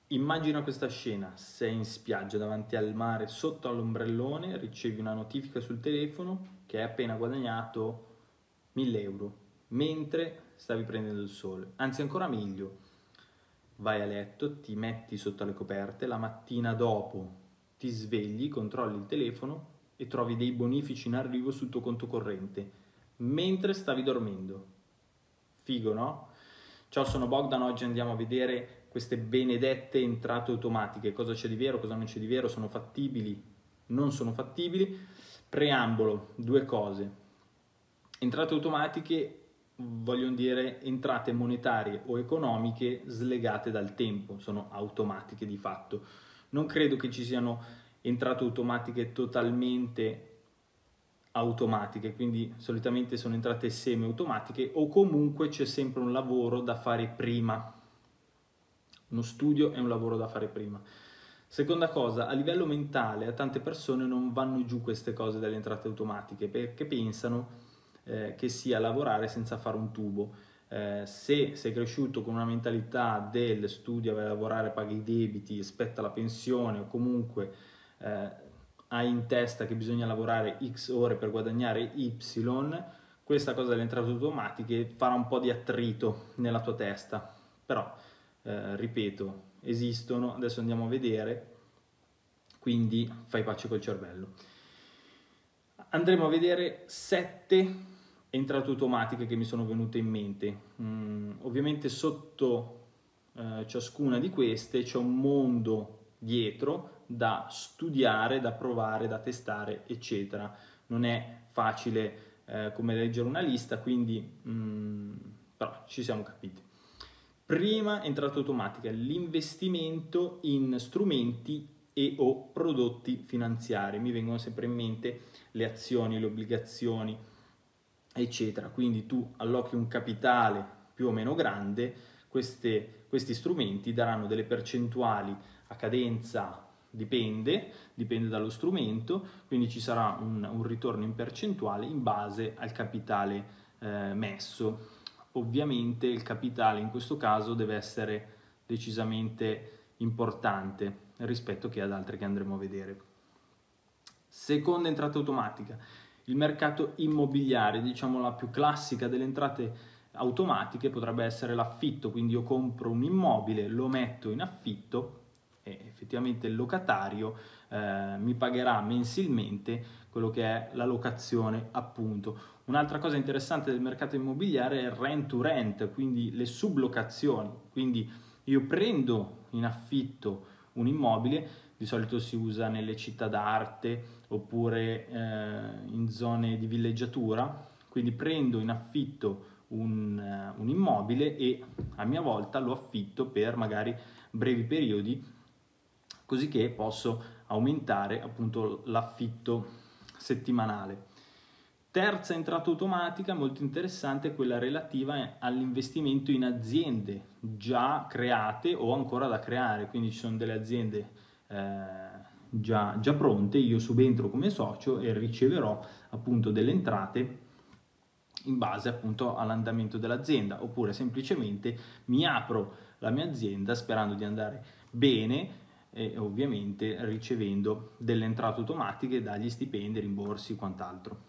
Immagina questa scena: sei in spiaggia davanti al mare sotto all'ombrellone, ricevi una notifica sul telefono che hai appena guadagnato 1000 euro mentre stavi prendendo il sole. Anzi, ancora meglio, vai a letto, ti metti sotto le coperte, la mattina dopo ti svegli, controlli il telefono e trovi dei bonifici in arrivo sul tuo conto corrente mentre stavi dormendo. Figo, no? Ciao, sono Bogdan, oggi andiamo a vedere queste benedette entrate automatiche. Cosa c'è di vero, cosa non c'è di vero, sono fattibili, non sono fattibili. Preambolo, due cose. Entrate automatiche vogliono dire entrate monetarie o economiche slegate dal tempo, sono automatiche di fatto. Non credo che ci siano entrate automatiche totalmente automatiche, quindi solitamente sono entrate semi-automatiche o comunque c'è sempre un lavoro da fare prima. Uno studio è un lavoro da fare prima. Seconda cosa, a livello mentale a tante persone non vanno giù queste cose delle entrate automatiche perché pensano che sia lavorare senza fare un tubo. Se sei cresciuto con una mentalità del studia, vai a lavorare, paghi i debiti, aspetta la pensione o comunque hai in testa che bisogna lavorare X ore per guadagnare Y, questa cosa delle entrate automatiche farà un po' di attrito nella tua testa. Però, ripeto, esistono, adesso andiamo a vedere, quindi fai pace col cervello. Andremo a vedere 7 entrate automatiche che mi sono venute in mente. Ovviamente sotto ciascuna di queste c'è un mondo dietro da studiare, da provare, da testare, eccetera. Non è facile come leggere una lista, quindi però ci siamo capiti. Prima entrata automatica, l'investimento in strumenti e o prodotti finanziari. Mi vengono sempre in mente le azioni, le obbligazioni, eccetera. Quindi tu allochi un capitale più o meno grande, questi strumenti daranno delle percentuali a cadenza, dipende dallo strumento, quindi ci sarà un ritorno in percentuale in base al capitale messo. Ovviamente il capitale in questo caso deve essere decisamente importante rispetto che ad altre che andremo a vedere. Seconda entrata automatica, il mercato immobiliare, diciamo la più classica delle entrate automatiche potrebbe essere l'affitto, quindi io compro un immobile, lo metto in affitto e effettivamente il locatario mi pagherà mensilmente quello che è la locazione, appunto. Un'altra cosa interessante del mercato immobiliare è il rent to rent, quindi le sublocazioni, quindi io prendo in affitto un immobile, di solito si usa nelle città d'arte oppure in zone di villeggiatura, quindi prendo in affitto un immobile e a mia volta lo affitto per magari brevi periodi, così che posso aumentare appunto l'affitto settimanale. Terza entrata automatica molto interessante è quella relativa all'investimento in aziende già create o ancora da creare, quindi ci sono delle aziende già pronte, io subentro come socio e riceverò appunto delle entrate in base appunto all'andamento dell'azienda, oppure semplicemente mi apro la mia azienda sperando di andare bene e ovviamente ricevendo delle entrate automatiche dagli stipendi, rimborsi e quant'altro.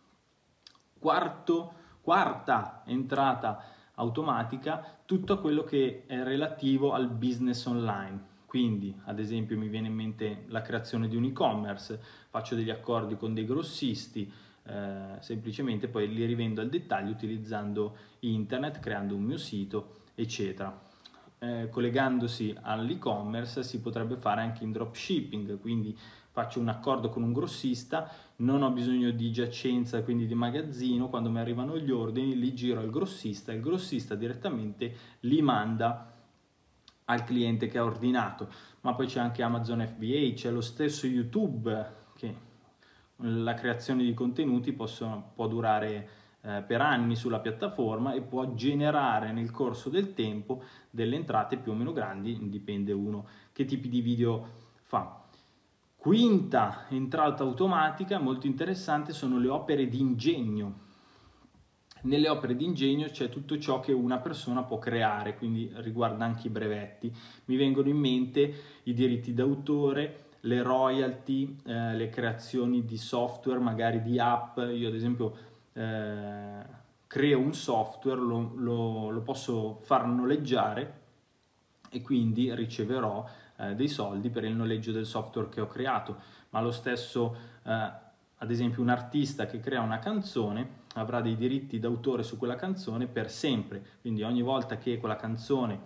Quarta entrata automatica, tutto quello che è relativo al business online. Quindi, ad esempio, mi viene in mente la creazione di un e-commerce, faccio degli accordi con dei grossisti, semplicemente poi li rivendo al dettaglio utilizzando internet, creando un mio sito, eccetera. Collegandosi all'e-commerce si potrebbe fare anche in dropshipping, quindi faccio un accordo con un grossista, non ho bisogno di giacenza, quindi di magazzino, quando mi arrivano gli ordini li giro al grossista e il grossista direttamente li manda al cliente che ha ordinato. Ma poi c'è anche Amazon FBA, c'è lo stesso YouTube, che la creazione di contenuti può durare per anni sulla piattaforma e può generare nel corso del tempo delle entrate più o meno grandi, dipende uno che tipi di video fa. Quinta entrata automatica molto interessante sono le opere di ingegno. Nelle opere d'ingegno c'è tutto ciò che una persona può creare, quindi riguarda anche i brevetti. Mi vengono in mente i diritti d'autore, le royalty, le creazioni di software, magari di app. Io ad esempio creo un software, lo posso far noleggiare e quindi riceverò dei soldi per il noleggio del software che ho creato. Ma lo stesso, ad esempio, un artista che crea una canzone avrà dei diritti d'autore su quella canzone per sempre, quindi ogni volta che quella canzone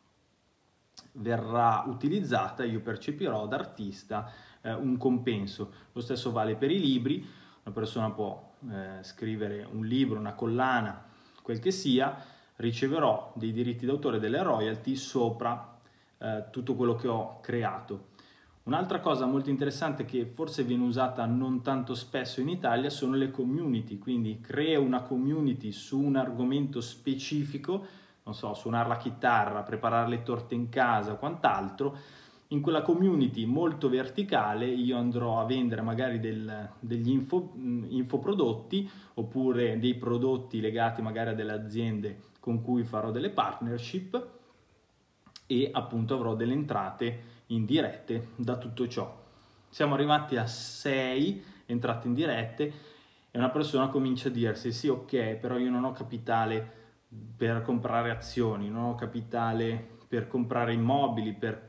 verrà utilizzata io percepirò da artista un compenso. Lo stesso vale per i libri, una persona può scrivere un libro, una collana, quel che sia, riceverò dei diritti d'autore, delle royalty sopra tutto quello che ho creato. Un'altra cosa molto interessante che forse viene usata non tanto spesso in Italia sono le community, quindi creo una community su un argomento specifico, non so, suonare la chitarra, preparare le torte in casa o quant'altro. In quella community molto verticale io andrò a vendere magari degli infoprodotti oppure dei prodotti legati magari a delle aziende con cui farò delle partnership e appunto avrò delle entrate indirette da tutto ciò. Siamo arrivati a 6 entrate indirette e una persona comincia a dirsi sì, ok, però io non ho capitale per comprare azioni, non ho capitale per comprare immobili, per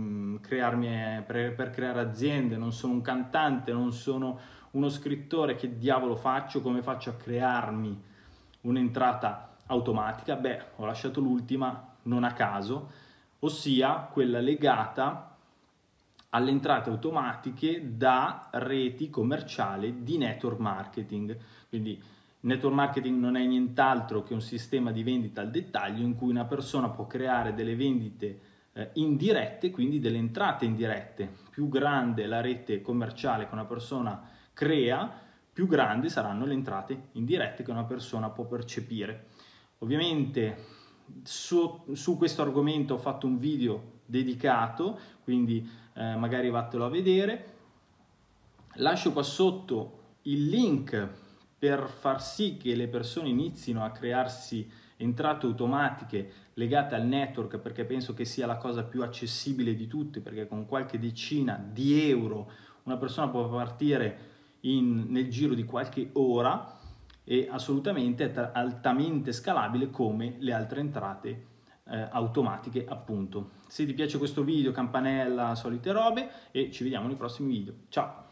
creare aziende, non sono un cantante, non sono uno scrittore, che diavolo faccio? Come faccio a crearmi un'entrata automatica? Beh, ho lasciato l'ultima non a caso, ossia quella legata alle entrate automatiche da reti commerciali di network marketing. Quindi network marketing non è nient'altro che un sistema di vendita al dettaglio in cui una persona può creare delle vendite indirette, quindi delle entrate indirette. Più grande la rete commerciale che una persona crea, più grandi saranno le entrate indirette che una persona può percepire. Ovviamente su questo argomento ho fatto un video dedicato, quindi magari vattelo a vedere. Lascio qua sotto il link per far sì che le persone inizino a crearsi entrate automatiche legate al network, perché penso che sia la cosa più accessibile di tutte, perché con qualche decina di euro una persona può partire nel giro di qualche ora e assolutamente altamente scalabile come le altre entrate automatiche, appunto. Se ti piace questo video, campanella, solite robe, e ci vediamo nei prossimi video. Ciao!